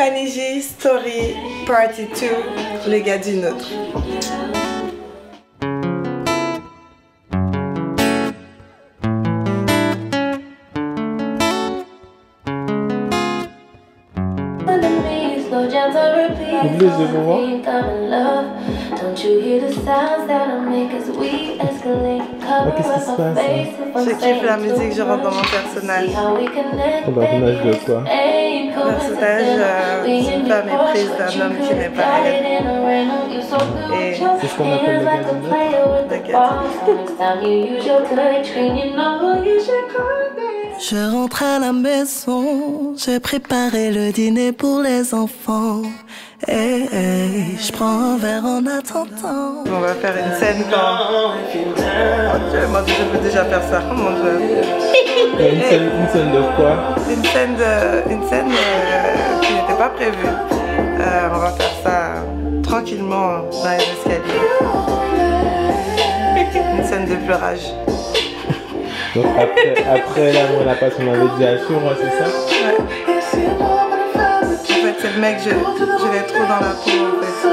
Fanny J Story Party 2, les gars du nôtre. Ouvrez les yeux, qu'est-ce qui se passe? Je kiffe la musique, je rentre dans mon personnage. Ton personnage de quoi? Personnage d'une femme éprise d'un homme qui n'est pas elle. Et C'est ce qu'on appelle le gars du je rentre à la maison, j'ai préparé le dîner pour les enfants. Je prends un verre en attendant. On va faire une scène quand... Oh Dieu, moi je peux déjà faire ça, oh mon Dieu. Une scène de quoi? Une scène qui n'était pas prévue. On va faire ça tranquillement dans les escaliers. Une scène de pleurage. Donc après l'amour et la passion, on avait dit à Chour, c'est ça? Ouais. En fait, c'est le mec, je l'ai trop dans la peau en fait.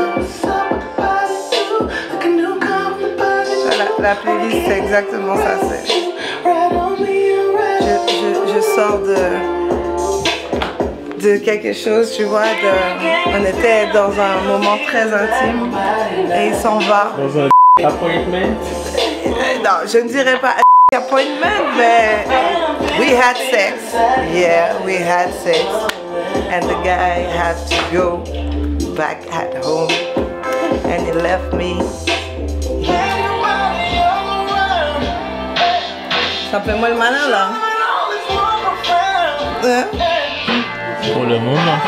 Voilà, la playlist, c'est exactement ça. Je sors de quelque chose, tu vois, on était dans un moment très intime et il s'en va. Dans un appointment? Non, je ne dirais pas appointment, but we had sex. Yeah, we had sex. And the guy had to go back at home. And he left me. Ça fait moi le malin là. Pour le moment.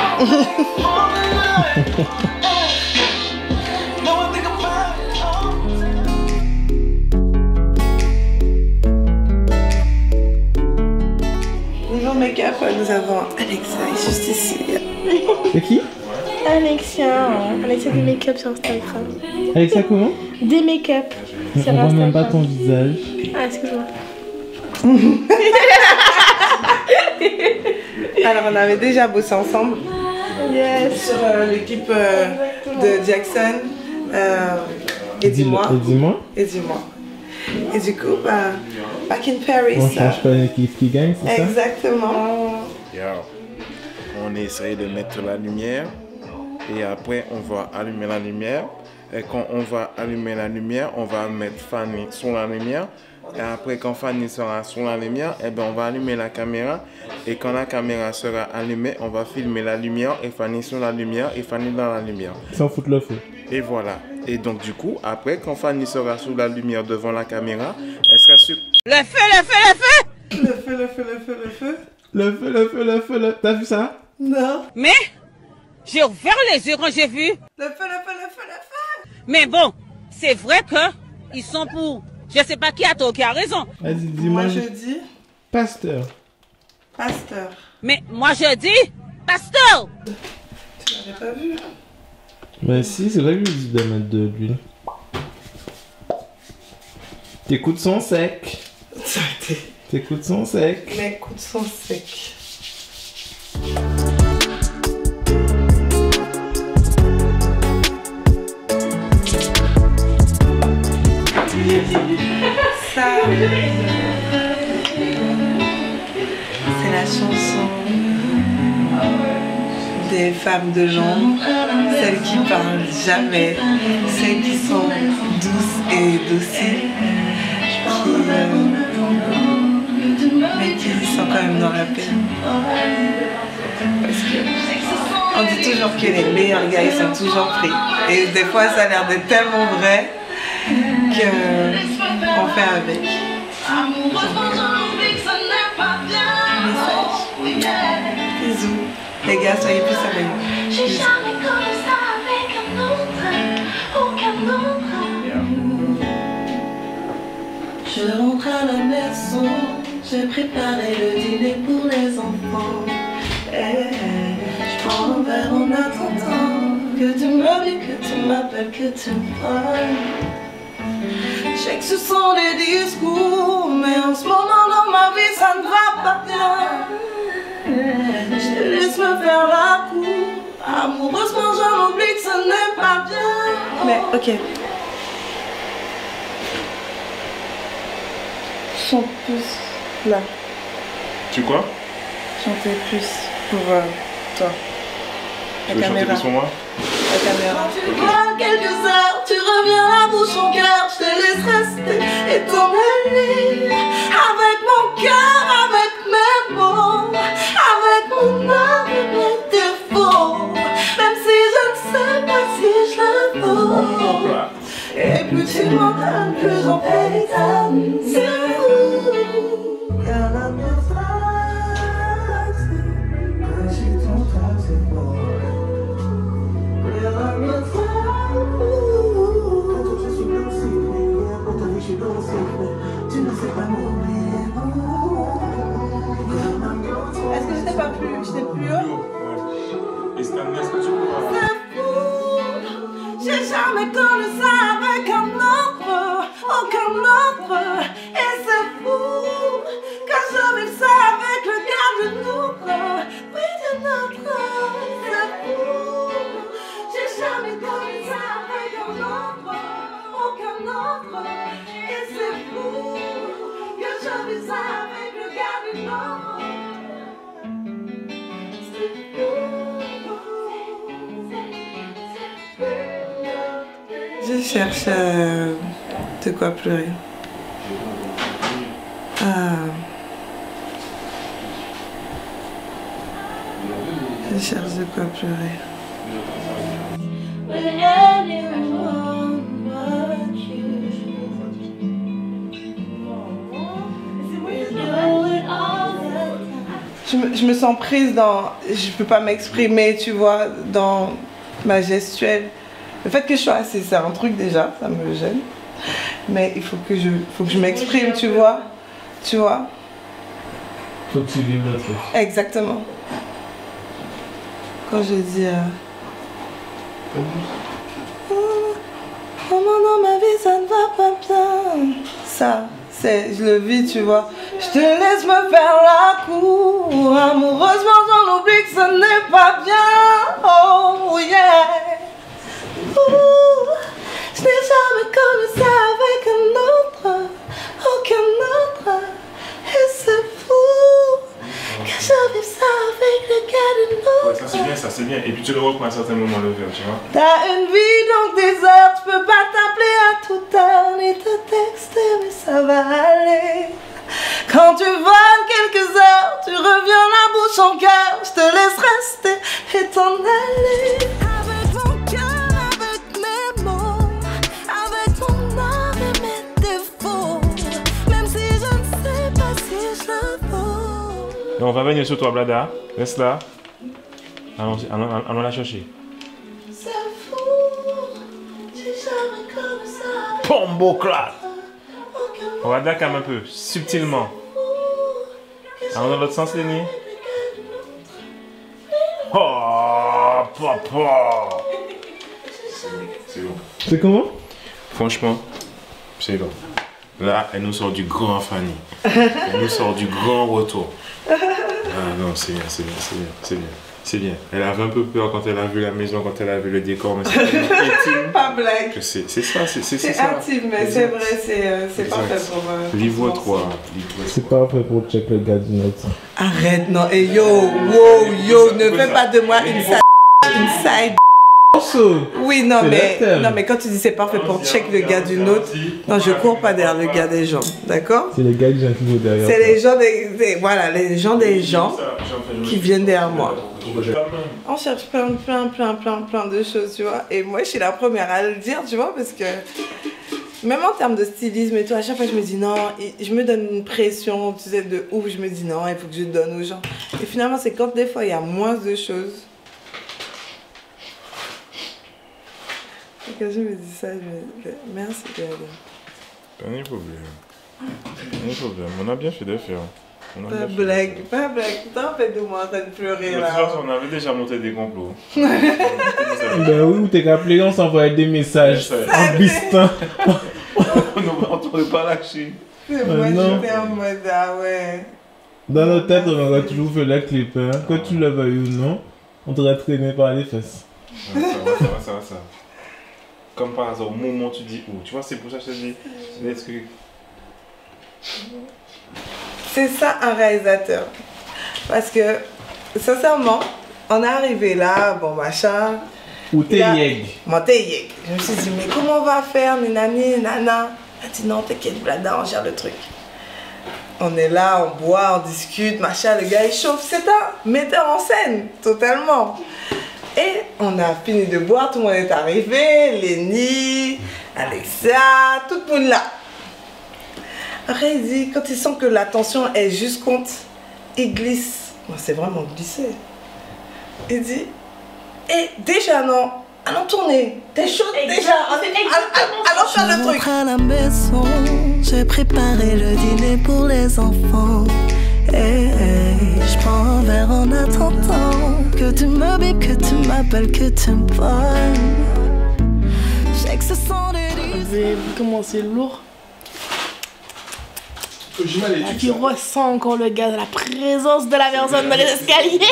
Niveau make-up, nous avons Alexia juste ici. C'est qui? Alexia des make-up sur Instagram. Alexia comment? Des make-up On sur voit Instagram. même pas ton visage. Ah, excuse-moi. Alors on avait déjà bossé ensemble. Yes. Sur l'équipe de Jackson. Et dis-moi. Et dis-moi. Et du coup, back in Paris. On change pas une équipe qui gagne, c'est ça? Exactement. On essaye de mettre la lumière et après on va allumer la lumière. Et quand on va allumer la lumière, on va mettre Fanny sur la lumière. Et après, quand Fanny sera sur la lumière, eh ben, on va allumer la caméra. Et quand la caméra sera allumée, on va filmer la lumière et Fanny sur la lumière et Fanny dans la lumière. Sans foutre le feu. Et voilà. Et donc du coup, après, quand Fanny sera sous la lumière devant la caméra, elle sera sur... Le feu. T'as vu ça? Non. Mais j'ai ouvert les yeux quand j'ai vu. Le feu. Mais bon, c'est vrai que ils sont pour... Je sais pas qui a tort, qui a raison. Vas-y, dis-moi. Moi je dis Pasteur. pasteur. Mais moi je dis pasteur. Tu l'avais pas vu? Mais si, c'est vrai que je lui dis de mettre de l'huile. Tes coups sont secs. Tes coups sont secs. Mes coups sont secs. Ça, c'est la chanson des femmes de l'ombre, celles qui parlent jamais, celles qui sont douces et dociles, mais qui sont quand même dans la peine. Parce que on dit toujours que les meilleurs gars ils sont toujours pris, et des fois ça a l'air d'être tellement vrai qu'on fait avec. Message. Bisous. Les gars, soyez plus sérieux. Je rentre à la maison, j'ai préparé le dîner pour les enfants. Je prends un verre en attendant que tu m'appelles, que tu m'appelles, que tu me parles. Je sais que ce sont des discours, mais en ce moment dans ma vie ça ne va pas bien. Je te laisse me faire la cour, Amoureusement, j'en oublie que ce n'est pas bien. Mais ok. Chante plus là. Tu quoi? Chanter plus pour toi. La Tu veux chanter caméra. plus pour moi? La caméra. Tu vois quelques heures, tu reviens la bouche au cœur, je te laisse rester et t'en aller. Avec mon cœur, avec mes mots, avec mon âme et mes défauts. Même si je ne sais pas si je le vaux. Et plus tu m'en donnes, plus j'en paysanne. C'est fou. Car l'amour taxi, que j'ai ton taxi pour tu ne sais pas m'oublier. Est-ce que j'étais pas plus, j'étais plus haut? Et c'est un est-ce que tu peux? C'est fou, j'ai jamais connu ça avec un autre, aucun autre. Et c'est fou que je vive ça avec le gars de notre, oui de notre. C'est fou, j'ai jamais connu ça avec un autre, aucun autre. Et c'est fou que je vive ça avec le gars de notre. Je cherche de quoi pleurer. Je cherche de quoi pleurer. Je me sens prise dans... Je peux pas m'exprimer, tu vois, dans ma gestuelle. Le fait que je sois assise, c'est un truc déjà, ça me gêne. Mais il faut que je m'exprime, tu vois. Tu vois. Faut que tu vives le truc. Exactement. Quand je dis... Comment dans ma vie ça ne va pas bien. Ça, je le vis, tu vois. Je te laisse me faire la cour. Amoureusement, j'en oublie que ce n'est pas bien. Oh yeah. Je n'ai jamais connu ça avec un autre, aucun autre. Et c'est fou que je vive ça avec le gars d'une autre. Ouais, ça c'est bien. Et puis tu le reprends à un certain moment le verre, tu vois. T'as une vie donc des heures, tu peux pas t'appeler à toute heure ni te texter, mais ça va aller. Quand tu voles quelques heures, tu reviens la bouche en cœur, je te laisse rester et t'en aller. Avec mon cœur, avec mes mots, avec mon âme et mes défauts, même si je ne sais pas si je le vaux. Et on va venir sur toi, Blada. Reste là. Allons la chercher. C'est fou, j'ai jamais comme ça. Pombo clap. Aucun On va d'accord un peu, subtilement. Allons dans l'autre sens, Lénie. Oh, papa. C'est long. C'est comment? Franchement, c'est long. Là, elle nous sort du grand Fanny. Elle nous sort du grand retour. Ah non, c'est bien, c'est bien, c'est bien, c'est bien. C'est bien. Elle avait un peu peur quand elle a vu la maison, quand elle a vu le décor, mais c'est intime. Pas blague. C'est ça, c'est ça. C'est intime, mais c'est vrai, c'est Exact. parfait pour... Livre 3. C'est parfait pour check le gars du note. Arrête, non, et yo, wow, yo, ne fais pas de moi une side. Oui, non, mais quand tu dis c'est parfait pour check le gars d'une autre, non, je cours pas derrière le gars des gens, d'accord? C'est les gars qui viennent toujours derrière. C'est les gens voilà, les gens des gens qui viennent derrière moi. On cherche plein de choses, tu vois. Et moi, je suis la première à le dire, tu vois, parce que même en termes de stylisme et tout, à chaque fois, je me dis non, je me donne une pression, tu sais, de ouf. Je me dis non, il faut que je donne aux gens. Et finalement, c'est quand des fois, il y a moins de choses. Et quand je me dis ça, je me dis merci, Gad. Pas de problème. Pas de problème. On a bien fait de faire. Pas blague. T'en fais de moi en train de pleurer De toute là. façon, on avait déjà monté des complots. Ben oui, ou t'es qu'appelé, on s'envoie des messages en bistant. On t'aurait pas lâché. Moi, non. j'étais en mode ah ouais. Dans nos têtes, on aurait toujours fait la clip, hein. Que tu le veuilles ou non. On t'aurait traîné par les fesses. Ça va. Comme par hasard, au moment où tu dis où. Tu vois, c'est pour ça que je te dis des trucs. C'est ça un réalisateur. Parce que, sincèrement, on est arrivé là, bon machin. Ou t'es yeg. Moi, t'es yeg. Je me suis dit, mais comment on va faire, nani, nana? Elle a dit, non, t'inquiète, blada, on gère le truc. On est là, on boit, on discute, machin, le gars il chauffe. C'est un metteur en scène, totalement. Et on a fini de boire, tout le monde est arrivé, Lénie, Alexa, tout le monde là. Après, il dit, quand il sent que la tension est juste compte, il glisse. Moi, c'est vraiment glissé. Il dit, déjà non, allons tourner. T'es chaude déjà, allons faire le truc. À la maison, j'ai préparé le dîner pour les enfants. Je prends un verre en attendant que tu me bipes, que tu m'appelles, que tu me parles. Je sais que ce sont des Vous avez vu comment c'est lourd? Tu ressens encore le gaz, la présence de la personne dans les escaliers.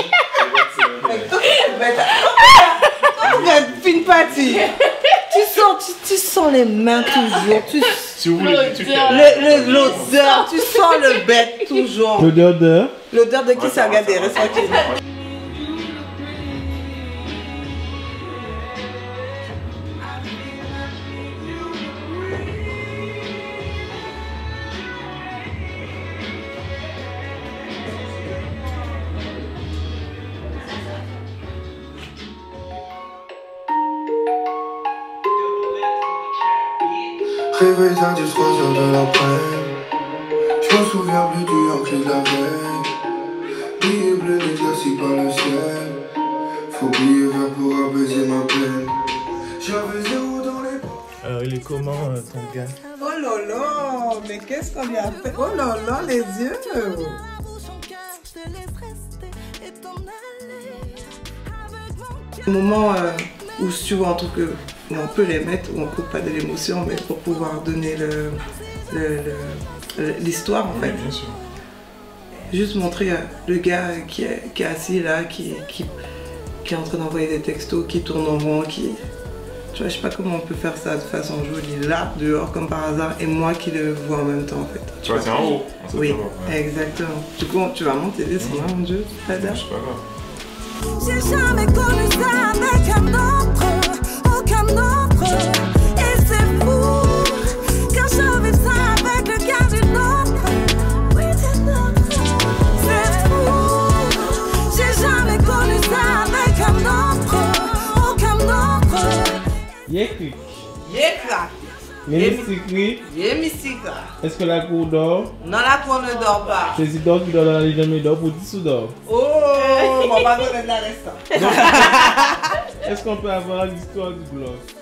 Fine partie. Tu sens les mains toujours. Si vous voulez, tu L'odeur, tu sens le bec toujours. L'odeur de... L'odeur de qui ça regarde des restaurants. Réveil tard du 3h de l'après-midi. Je me souviens plus du Yankee de la veille. Billet bleu éclairci par le ciel. Faut oublier vert pour apaiser ma peine. J'avais zéro dans les poches. Alors il est comment ton gars? Oh là là, mais qu'est-ce qu'on lui a fait? Oh là là, les yeux. Le moment où tu vois, on trouve que on peut les mettre, où on coupe pas de l'émotion, mais pour pouvoir donner l'histoire en fait. Bien sûr. Juste montrer le gars qui est assis là, qui est en train d'envoyer des textos, qui tourne en rond, qui... Tu vois, je sais pas comment on peut faire ça de façon jolie, là, dehors, comme par hasard, et moi qui le vois en même temps en fait. Tu vois, c'est en haut. Oui, exactement. Du coup, tu vas monter des sons, mon Dieu, pas C'est pas grave. J'ai jamais connu ça avec un autre, aucun autre. Et c'est fou, quand je vis ça avec le gars d'une autre. Oui, d'une autre. C'est fou, j'ai jamais connu ça avec un autre, aucun autre. Yekrik. Yekra, Mélissikri. Yémisika. Est-ce que la cour dort? Non, la cour ne dort pas. C'est si dort qui dort dans la légende, mais dort pour 10 ou dort? Oh, on va donner de la resta. Est-ce qu'on peut avoir l'histoire du blog?